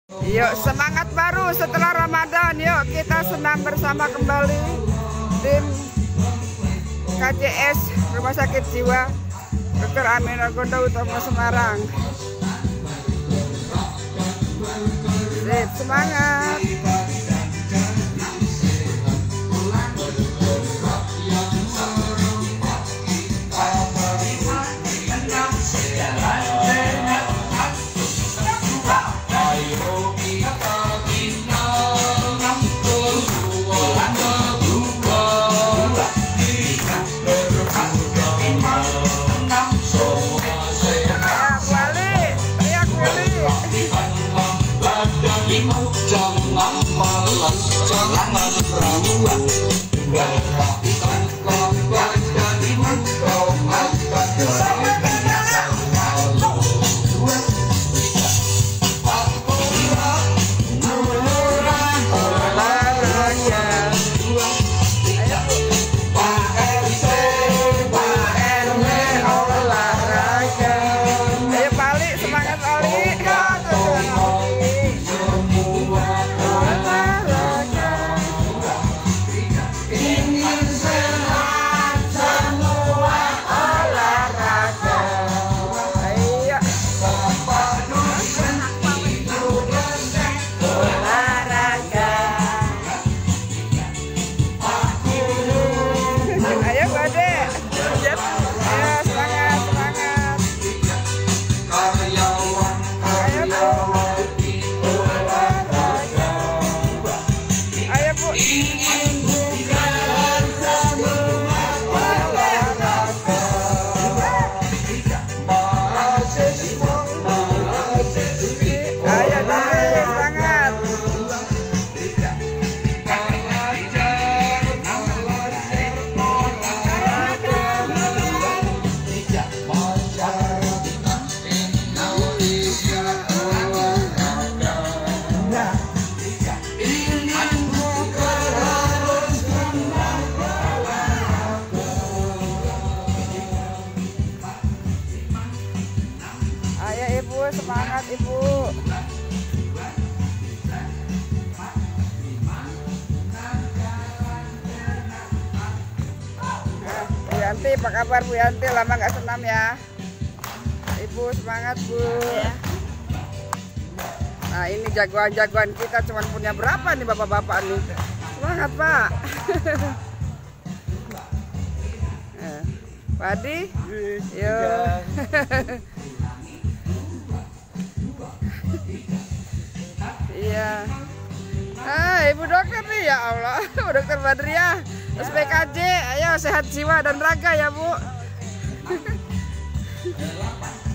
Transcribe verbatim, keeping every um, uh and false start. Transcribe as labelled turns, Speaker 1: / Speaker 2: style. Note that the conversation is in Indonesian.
Speaker 1: Yuk semangat baru setelah Ramadan. Yuk kita senam bersama kembali tim K J S Rumah Sakit Jiwa Dokter Aminah Gonda Utama Semarang. Sip, semangat.
Speaker 2: Jangan malas, jangan raguan. Lakukan kebaikan kau akan merasakan malu. Akulah murah olahraga. Pak R T, Pak R W olahraga.
Speaker 1: Ayo balik, semangat balik. Ayo Ibu, semangat Ibu. Nah, Bu Yanti, apa kabar Bu Yanti? Lama nggak senam ya. Ibu semangat Bu. Nah ini jagoan-jagoan kita cuma punya berapa nih bapak-bapak nih. Semangat Pak. Nah, Pak Adi, yuk. Iya. Ah, Ibu dokter nih ya Allah. Dokter Badriah, S P K J. Ayo sehat jiwa dan raga ya Bu.